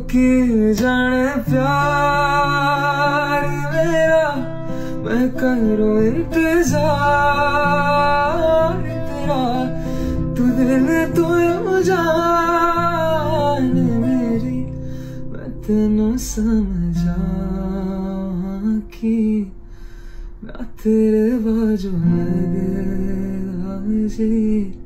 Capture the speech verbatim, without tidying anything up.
की जाने प्यार मेरा, मैं करूं इंतजार तेरा, तू दिल तू जान मेरी, मैं तेनू समझा कि मैं तेरे बाजू लगे जी।